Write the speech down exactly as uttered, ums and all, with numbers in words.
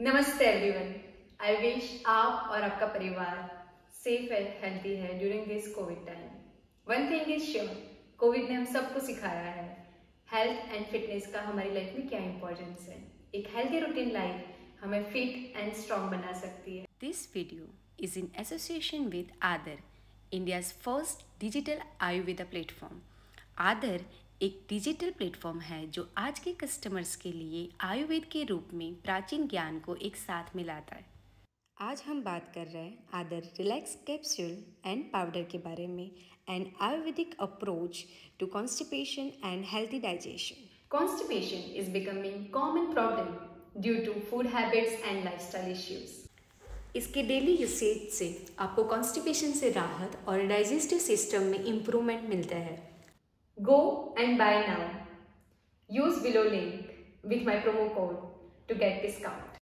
नमस्ते everyone. I wish आप और आपका परिवार सेफ है, हेल्थी है during this COVID time. One thing is sure, COVID ने हम सबको सिखाया है हेल्थ एंड फिटनेस का हमारी लाइफ में क्या इंपॉर्टेंस है। एक हेल्थी रूटीन लाइफ हमें फिट एंड स्ट्रॉन्ग बना सकती है। This video is in association with Aadhar, India's first digital Ayurveda platform. Aadhar एक डिजिटल प्लेटफॉर्म है जो आज के कस्टमर्स के लिए आयुर्वेद के रूप में प्राचीन ज्ञान को एक साथ मिलाता है। आज हम बात कर रहे हैं आदर रिलैक्स कैप्सूल एंड पाउडर के बारे में and Ayurvedic approach to constipation and healthy digestion. Constipation is becoming common problem due to food habits and lifestyle issues. इसके डेली यूसेज से आपको कॉन्स्टिपेशन से राहत और डाइजेस्टिव सिस्टम में इम्प्रूवमेंट मिलता है। Go and buy now. Use below link with my promo code to get discount.